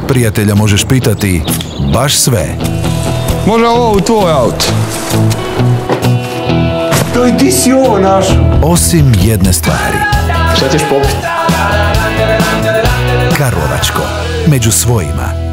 Prijatelja možeš pitati baš sve. Može ovo u tvoj auto? To i ti si ovo našao. Osim jedne stvari. Šta ćeš popiti? Karlovačko. Među svojima.